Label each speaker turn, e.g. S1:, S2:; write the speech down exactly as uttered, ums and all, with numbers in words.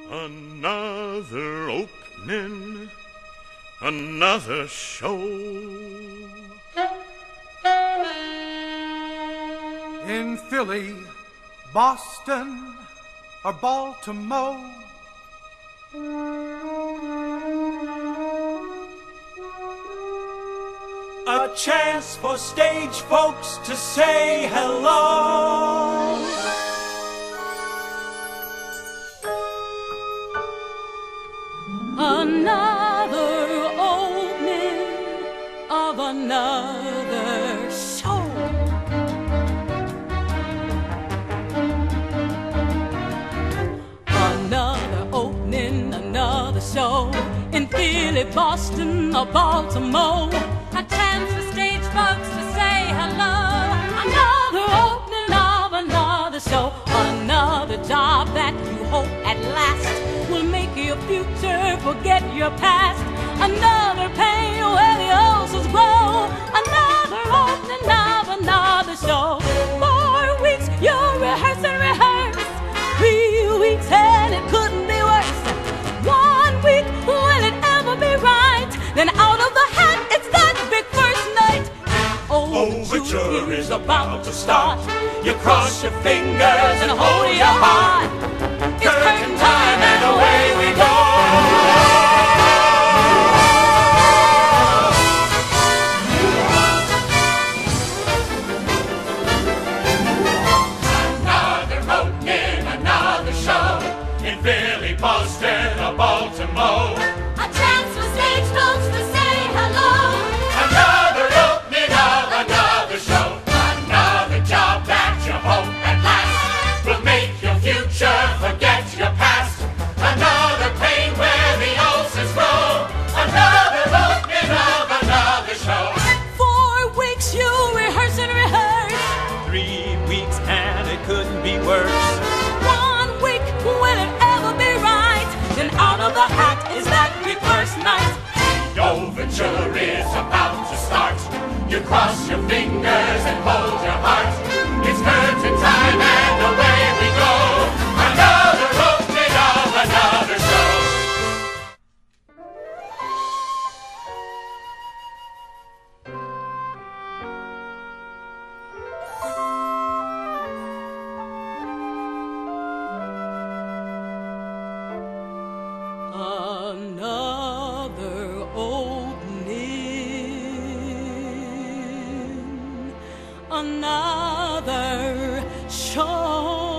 S1: Another opening, another show.
S2: In Philly, Boston, or Baltimore,
S3: a chance for stage folks to say hello.
S4: Another opening of another show. Another opening, another show in Philly, Boston, or Baltimore. A chance for stage folks to say hello. Another opening of another show. Another job that you hope at last will make your future forget your past. Another pain where the ulcers grow. Another opening of another show. Four weeks you rehearse and rehearse. Three weeks and it couldn't be worse. One week, will it ever be right? Then out of the hat, it's that big first night.
S3: Overture is about to start. You cross your fingers and hold your heart. It's curtain time and away we go. Another opening, another show in Philly, Boston, or Baltimore.
S4: A chance for stage folks to say hello.
S3: Another opening of another show. Another job that you hope at last will make your future forget your past. Another pain where the ulcers grow. Another opening of another show.
S4: Four weeks you rehearse and rehearse.
S3: Three weeks and it couldn't be worse.
S4: One week, will it ever be right? Then out of the hat is that big first night.
S3: The overture is about to start. You cross your fingers and hold your heart. It's curtain time and away we go. Another opening of another show.
S4: Another opening, another show.